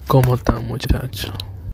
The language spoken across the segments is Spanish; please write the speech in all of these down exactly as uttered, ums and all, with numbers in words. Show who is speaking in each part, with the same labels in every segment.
Speaker 1: ¿Cómo está, muchacho?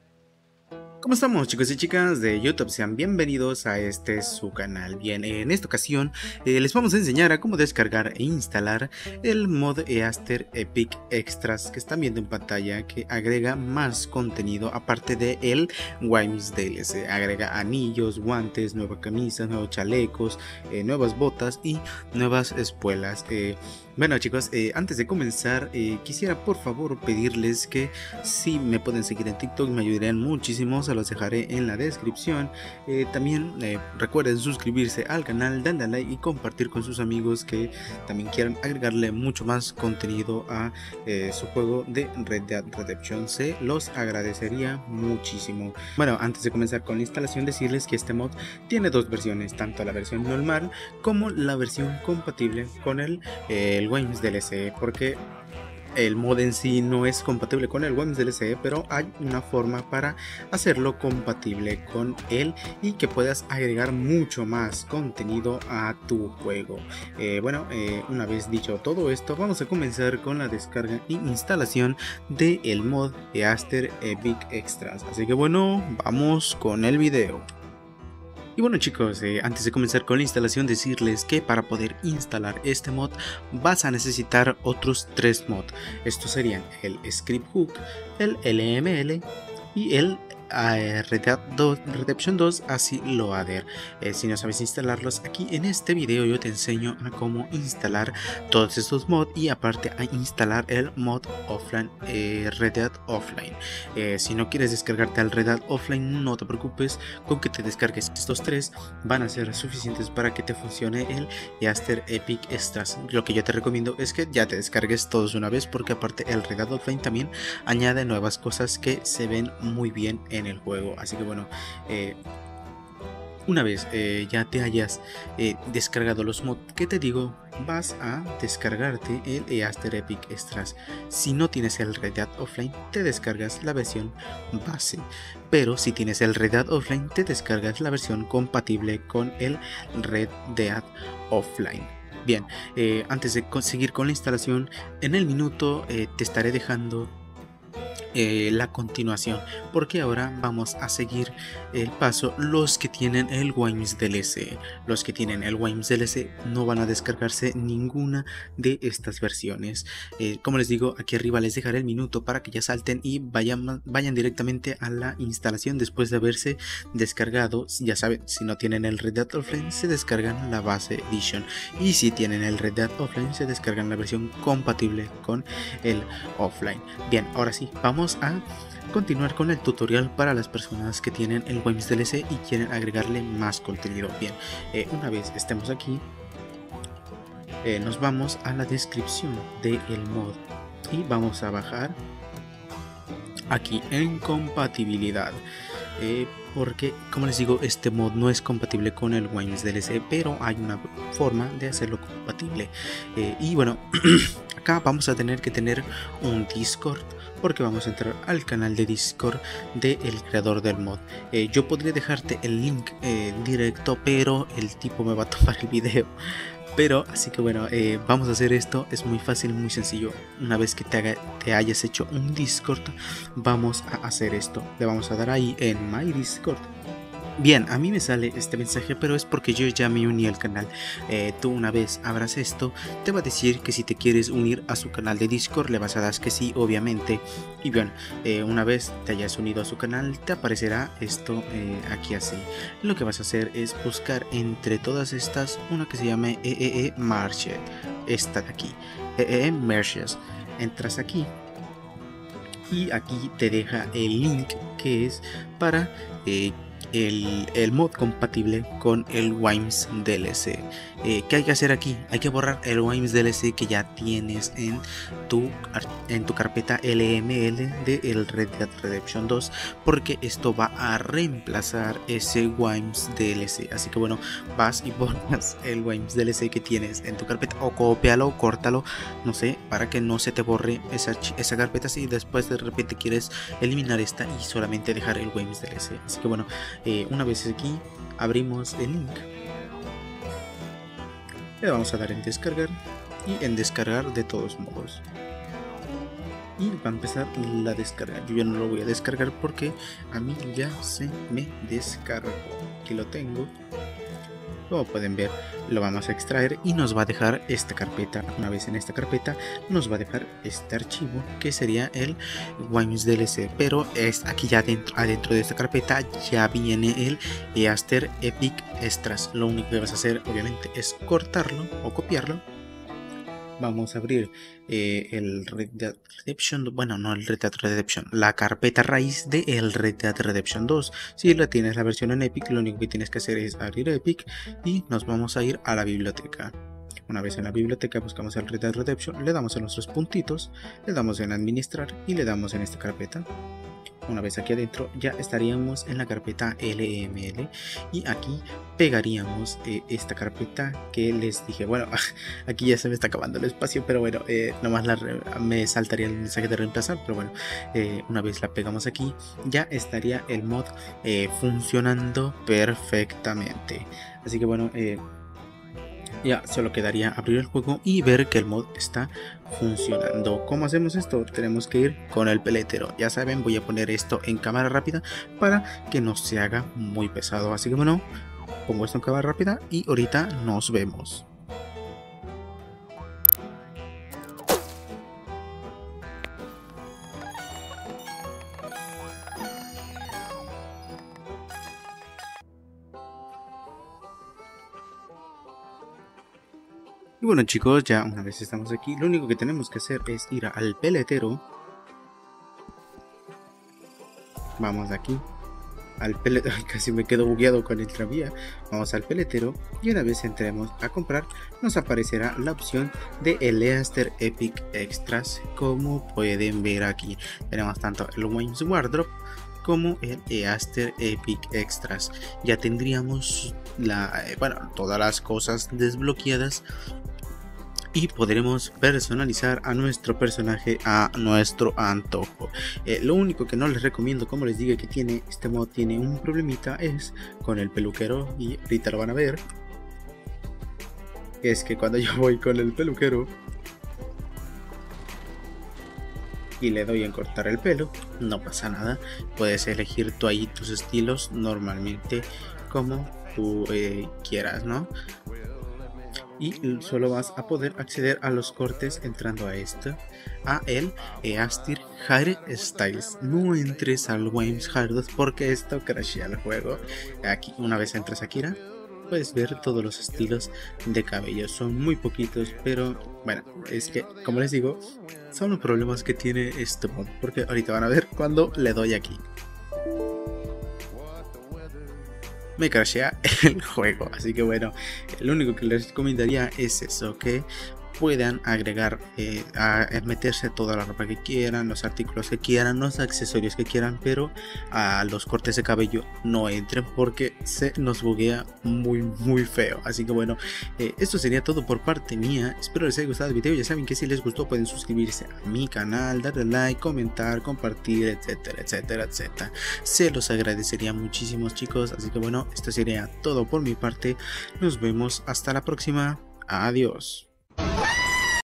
Speaker 2: ¿Cómo estamos, chicos y chicas de YouTube? Sean bienvenidos a este su canal. Bien, en esta ocasión eh, les vamos a enseñar a cómo descargar e instalar el mod Easter Epic Extras que están viendo en pantalla, que agrega más contenido aparte de el Wimes D L C. Agrega anillos, guantes, nuevas camisas, nuevos chalecos, eh, nuevas botas y nuevas espuelas. Eh, bueno, chicos, eh, antes de comenzar eh, quisiera por favor pedirles que si me pueden seguir en TikTok me ayudarían muchísimo. Se los dejaré en la descripción. Eh, también eh, recuerden suscribirse al canal, darle like y compartir con sus amigos que también quieran agregarle mucho más contenido a eh, su juego de Red Dead Redemption. Se los agradecería muchísimo. Bueno, antes de comenzar con la instalación, decirles que este mod tiene dos versiones, tanto la versión normal como la versión compatible con el, eh, el Wimes D L C, porque el mod en sí no es compatible con el Wimes D L C, pero hay una forma para hacerlo compatible con él y que puedas agregar mucho más contenido a tu juego. Eh, bueno, eh, una vez dicho todo esto, vamos a comenzar con la descarga e instalación del mod Easter Epic Extras. Así que bueno, vamos con el video. Y bueno, chicos, eh, antes de comenzar con la instalación, decirles que para poder instalar este mod vas a necesitar otros tres mods. Estos serían el Script Hook, el L M L y el Uh, Red Dead Redemption dos Así Loader. Eh, si no sabes instalarlos, aquí en este video yo te enseño a cómo instalar todos estos mods y aparte a instalar el mod offline, eh, Red Dead Offline. Eh, si no quieres descargarte al Red Dead Offline, no te preocupes, con que te descargues estos tres van a ser suficientes para que te funcione el Easter Epic Extras. Lo que yo te recomiendo es que ya te descargues todos una vez, porque aparte el Red Dead Offline también añade nuevas cosas que se ven muy bien en el juego. Así que bueno, eh, una vez eh, ya te hayas eh, descargado los mods que te digo, vas a descargarte el Easter Epic Extras. Si no tienes el Red Dead Offline, te descargas la versión base, pero si tienes el Red Dead Offline, te descargas la versión compatible con el Red Dead Offline. Bien, eh, antes de seguir con la instalación, en el minuto eh, te estaré dejando Eh, la continuación, porque ahora vamos a seguir el paso. Los que tienen el Wimes D L C, los que tienen el Wimes D L C no van a descargarse ninguna de estas versiones. Eh, como les digo, aquí arriba les dejaré el minuto para que ya salten y vayan, vayan directamente a la instalación después de haberse descargado. Ya saben, si no tienen el Red Dead Offline, se descargan la base edition, y si tienen el Red Dead Offline, se descargan la versión compatible con el offline. Bien, ahora sí, vamos a continuar con el tutorial para las personas que tienen el Wimes D L C y quieren agregarle más contenido. Bien, eh, una vez estemos aquí, eh, nos vamos a la descripción del mod y vamos a bajar aquí en compatibilidad. Eh, porque como les digo, este mod no es compatible con el Wimes D L C, pero hay una forma de hacerlo compatible. Eh, y bueno, acá vamos a tener que tener un Discord, porque vamos a entrar al canal de Discord del creador del mod. Eh, yo podría dejarte el link eh, directo, pero el tipo me va a tomar el video. Pero así que bueno, eh, vamos a hacer esto. Es muy fácil, muy sencillo. Una vez que te, haga, te hayas hecho un Discord, vamos a hacer esto. Le vamos a dar ahí en My Discord. Bien, a mí me sale este mensaje, pero es porque yo ya me uní al canal. Eh, tú una vez abras esto, te va a decir que si te quieres unir a su canal de Discord, le vas a dar que sí, obviamente. Y bien, eh, una vez te hayas unido a su canal, te aparecerá esto eh, aquí así. Lo que vas a hacer es buscar entre todas estas una que se llame E E E Market. Esta de aquí, E E E Merges. Entras aquí y aquí te deja el link que es para eh, El, el mod compatible con el Wimes D L C. Eh, ¿Qué hay que hacer aquí? Hay que borrar el Wimes D L C que ya tienes en tu, en tu carpeta L M L de el Red Dead Redemption dos, porque esto va a reemplazar ese Wimes D L C. Así que bueno, vas y borras el Wimes D L C que tienes en tu carpeta, o cópialo, córtalo, no sé, para que no se te borre esa, esa carpeta si después de repente quieres eliminar esta y solamente dejar el Wimes D L C. Así que bueno, Eh, una vez aquí abrimos el link, le vamos a dar en descargar y en descargar de todos modos. y va a empezar la descarga. Yo ya no lo voy a descargar porque a mí ya se me descargó. Aquí lo tengo. Como pueden ver, lo vamos a extraer y nos va a dejar esta carpeta. Una vez en esta carpeta nos va a dejar este archivo que sería el Wimes D L C, pero es aquí ya adentro, adentro de esta carpeta ya viene el Easter Epic Extras. Lo único que vas a hacer obviamente es cortarlo o copiarlo. Vamos a abrir eh, el Red Dead Redemption, bueno, no el Red Dead Redemption, la carpeta raíz de el Red Dead Redemption dos. Si la tienes la versión en Epic, lo único que tienes que hacer es abrir Epic y nos vamos a ir a la biblioteca. Una vez en la biblioteca buscamos el Red Dead Redemption, le damos a nuestros puntitos, le damos en administrar y le damos en esta carpeta. Una vez aquí adentro ya estaríamos en la carpeta L M L y aquí pegaríamos eh, esta carpeta que les dije. Bueno, aquí ya se me está acabando el espacio, pero bueno, eh, nomás la me saltaría el mensaje de reemplazar, pero bueno, eh, una vez la pegamos aquí ya estaría el mod eh, funcionando perfectamente. Así que bueno, eh, ya solo quedaría abrir el juego y ver que el mod está funcionando. ¿Cómo hacemos esto? Tenemos que ir con el peletero. Ya saben, voy a poner esto en cámara rápida para que no se haga muy pesado. Así que bueno, pongo esto en cámara rápida y ahorita nos vemos. Y bueno chicos, ya una vez estamos aquí, lo único que tenemos que hacer es ir al peletero. Vamos aquí al peletero, casi me quedo bugueado con el tranvía. Vamos al peletero y una vez entremos a comprar nos aparecerá la opción de el Easter Epic Extras. Como pueden ver aquí tenemos tanto el Wimes Wardrobe como el Easter Epic Extras. Ya tendríamos la, eh, bueno, todas las cosas desbloqueadas y podremos personalizar a nuestro personaje a nuestro antojo. Eh, lo único que no les recomiendo, como les digo, que tiene este mod tiene un problemita, es con el peluquero, y ahorita lo van a ver. Es que cuando yo voy con el peluquero y le doy en cortar el pelo, no pasa nada. Puedes elegir tú ahí tus estilos normalmente como tú eh, quieras, ¿no? Y solo vas a poder acceder a los cortes entrando a esto, a el Easter Hairstyles. No entres al Wimes Hard porque esto crashea el juego. Aquí, una vez entras a Kira, puedes ver todos los estilos de cabello. Son muy poquitos, pero bueno, es que como les digo, son los problemas que tiene este mod, porque ahorita van a ver cuando le doy aquí. Me crashea el juego, así que bueno, lo único que les recomendaría es eso, que puedan agregar, eh, a meterse toda la ropa que quieran, los artículos que quieran, los accesorios que quieran, pero a los cortes de cabello no entren porque se nos buguea muy muy feo. Así que bueno, eh, esto sería todo por parte mía. Espero les haya gustado el video. Ya saben que si les gustó pueden suscribirse a mi canal, darle like, comentar, compartir, etcétera, etcétera, etcétera. Se los agradecería muchísimo, chicos. Así que bueno, esto sería todo por mi parte. Nos vemos hasta la próxima. Adiós.